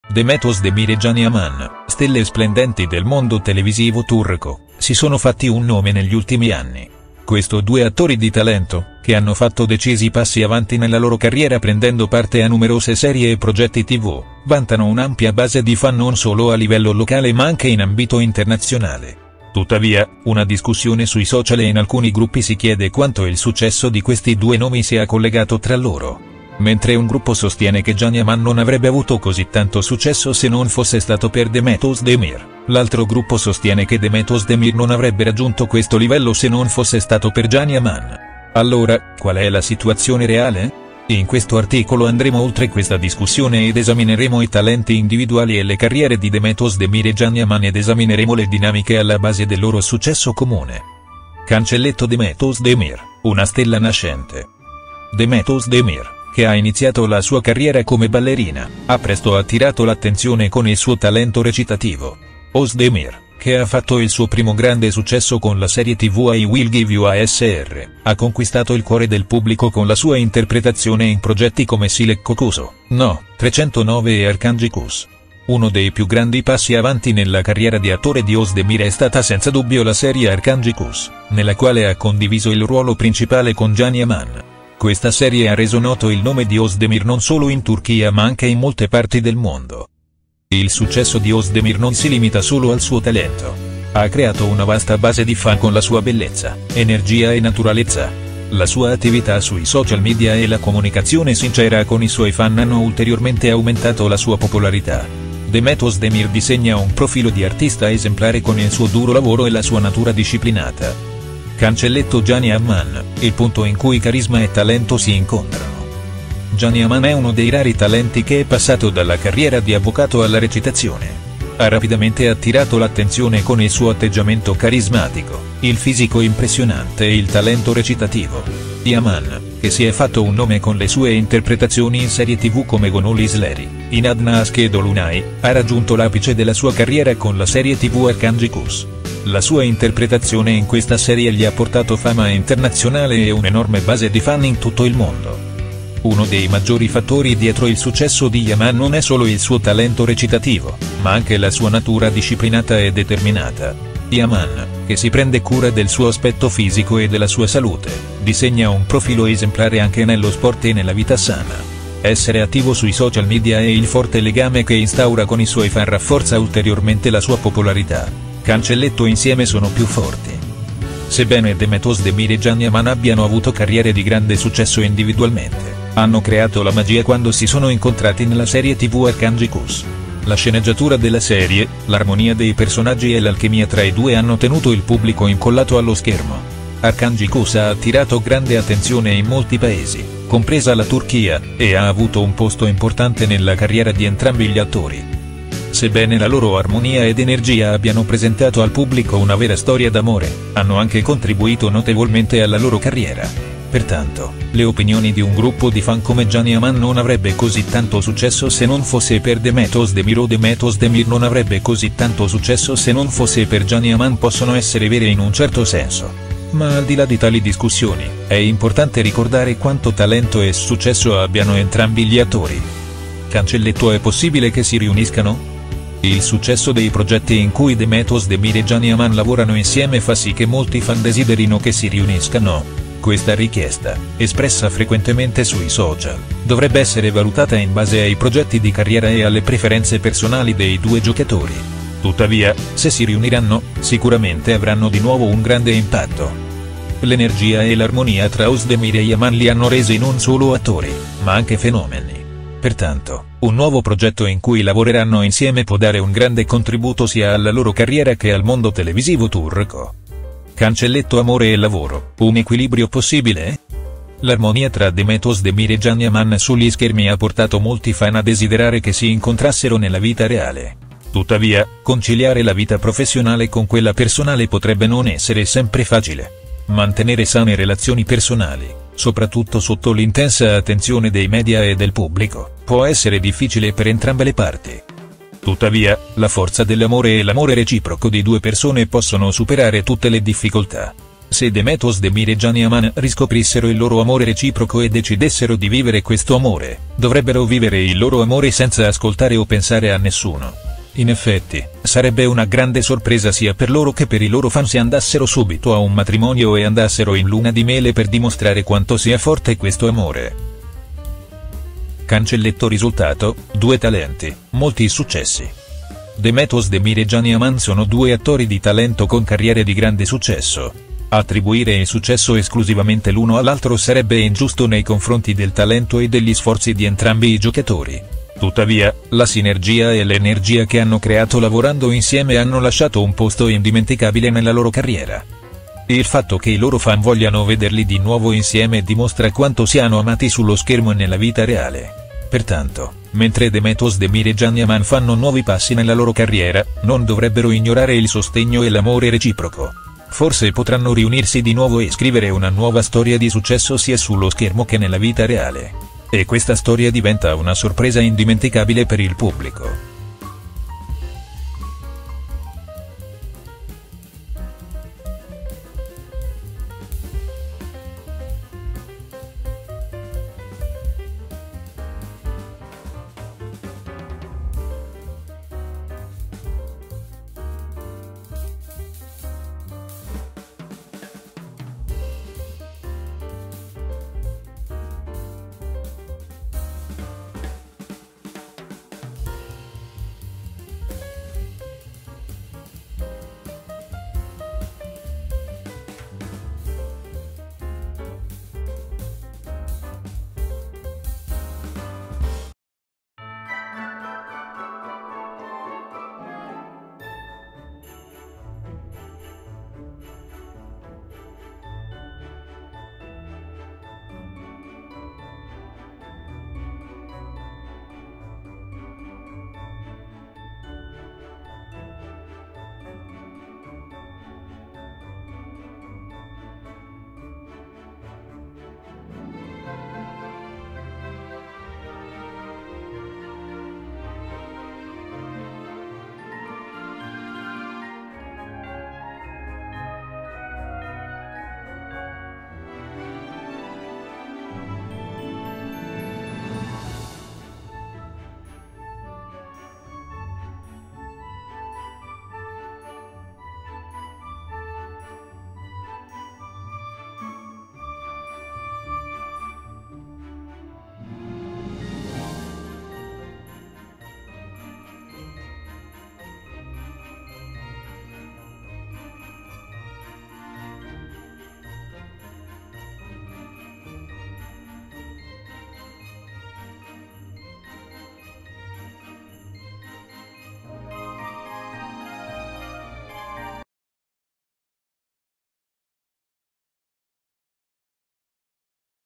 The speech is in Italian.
Demet Özdemir e Can Yaman, stelle splendenti del mondo televisivo turco, si sono fatti un nome negli ultimi anni. Questi due attori di talento, che hanno fatto decisi passi avanti nella loro carriera prendendo parte a numerose serie e progetti TV, vantano un'ampia base di fan non solo a livello locale ma anche in ambito internazionale. Tuttavia, una discussione sui social e in alcuni gruppi si chiede quanto il successo di questi due nomi sia collegato tra loro. Mentre un gruppo sostiene che Can Yaman non avrebbe avuto così tanto successo se non fosse stato per Demet Özdemir, l'altro gruppo sostiene che Demet Özdemir non avrebbe raggiunto questo livello se non fosse stato per Can Yaman. Allora, qual è la situazione reale? In questo articolo andremo oltre questa discussione ed esamineremo i talenti individuali e le carriere di Demet Özdemir e Can Yaman ed esamineremo le dinamiche alla base del loro successo comune. Cancelletto Demet Özdemir, una stella nascente. Demet Özdemir, che ha iniziato la sua carriera come ballerina, ha presto attirato l'attenzione con il suo talento recitativo. Özdemir, che ha fatto il suo primo grande successo con la serie TV I Will Give You ASR, ha conquistato il cuore del pubblico con la sua interpretazione in progetti come Silek Kokusu, No. 309 e Arkanji Kus. Uno dei più grandi passi avanti nella carriera di attore di Özdemir è stata senza dubbio la serie Arkanji Kus, nella quale ha condiviso il ruolo principale con Can Yaman. Questa serie ha reso noto il nome di Özdemir non solo in Turchia ma anche in molte parti del mondo. Il successo di Özdemir non si limita solo al suo talento. Ha creato una vasta base di fan con la sua bellezza, energia e naturalezza. La sua attività sui social media e la comunicazione sincera con i suoi fan hanno ulteriormente aumentato la sua popolarità. Demet Özdemir disegna un profilo di artista esemplare con il suo duro lavoro e la sua natura disciplinata. Cancelletto Can Yaman, il punto in cui carisma e talento si incontrano. Can Yaman è uno dei rari talenti che è passato dalla carriera di avvocato alla recitazione. Ha rapidamente attirato l'attenzione con il suo atteggiamento carismatico, il fisico impressionante e il talento recitativo. Yaman, che si è fatto un nome con le sue interpretazioni in serie TV come Gönül İzleri, İnadına Aşk Dolunay, ha raggiunto l'apice della sua carriera con la serie TV Arkanji Kus. La sua interpretazione in questa serie gli ha portato fama internazionale e un'enorme base di fan in tutto il mondo. Uno dei maggiori fattori dietro il successo di Yaman non è solo il suo talento recitativo, ma anche la sua natura disciplinata e determinata. Yaman, che si prende cura del suo aspetto fisico e della sua salute, disegna un profilo esemplare anche nello sport e nella vita sana. Essere attivo sui social media e il forte legame che instaura con i suoi fan rafforza ulteriormente la sua popolarità. Cancelletto insieme sono più forti. Sebbene Demet Özdemir e Can Yaman abbiano avuto carriere di grande successo individualmente, hanno creato la magia quando si sono incontrati nella serie TV Arkanji Kus. La sceneggiatura della serie, l'armonia dei personaggi e l'alchimia tra i due hanno tenuto il pubblico incollato allo schermo. Arkanji Kus ha attirato grande attenzione in molti paesi, compresa la Turchia, e ha avuto un posto importante nella carriera di entrambi gli attori. Sebbene la loro armonia ed energia abbiano presentato al pubblico una vera storia d'amore, hanno anche contribuito notevolmente alla loro carriera. Pertanto, le opinioni di un gruppo di fan come Can Yaman non avrebbe così tanto successo se non fosse per Demet Özdemir o Demet Özdemir non avrebbe così tanto successo se non fosse per Can Yaman possono essere vere in un certo senso. Ma al di là di tali discussioni, è importante ricordare quanto talento e successo abbiano entrambi gli attori. Cancelletto, è possibile che si riuniscano? Il successo dei progetti in cui Demet Özdemir e Can Yaman lavorano insieme fa sì che molti fan desiderino che si riuniscano. Questa richiesta, espressa frequentemente sui social, dovrebbe essere valutata in base ai progetti di carriera e alle preferenze personali dei due giocatori. Tuttavia, se si riuniranno, sicuramente avranno di nuovo un grande impatto. L'energia e l'armonia tra Özdemir e Yaman li hanno resi non solo attori, ma anche fenomeni. Pertanto, un nuovo progetto in cui lavoreranno insieme può dare un grande contributo sia alla loro carriera che al mondo televisivo turco. Cancelletto amore e lavoro, un equilibrio possibile? L'armonia tra Demet Özdemir e Can Yaman sugli schermi ha portato molti fan a desiderare che si incontrassero nella vita reale. Tuttavia, conciliare la vita professionale con quella personale potrebbe non essere sempre facile. Mantenere sane relazioni personali, soprattutto sotto l'intensa attenzione dei media e del pubblico, può essere difficile per entrambe le parti. Tuttavia, la forza dell'amore e l'amore reciproco di due persone possono superare tutte le difficoltà. Se Demetos Demir e Gianni Aman riscoprissero il loro amore reciproco e decidessero di vivere questo amore, dovrebbero vivere il loro amore senza ascoltare o pensare a nessuno. In effetti, sarebbe una grande sorpresa sia per loro che per i loro fan se andassero subito a un matrimonio e andassero in luna di miele per dimostrare quanto sia forte questo amore. Cancelletto risultato: 2 talenti, molti successi. Demetos Demir e Gianni Aman sono 2 attori di talento con carriere di grande successo. Attribuire il successo esclusivamente l'uno all'altro sarebbe ingiusto nei confronti del talento e degli sforzi di entrambi i giocatori. Tuttavia, la sinergia e l'energia che hanno creato lavorando insieme hanno lasciato un posto indimenticabile nella loro carriera. Il fatto che i loro fan vogliano vederli di nuovo insieme dimostra quanto siano amati sullo schermo e nella vita reale. Pertanto, mentre Demetos Demir e Gianni Aman fanno nuovi passi nella loro carriera, non dovrebbero ignorare il sostegno e l'amore reciproco. Forse potranno riunirsi di nuovo e scrivere una nuova storia di successo sia sullo schermo che nella vita reale. E questa storia diventa una sorpresa indimenticabile per il pubblico.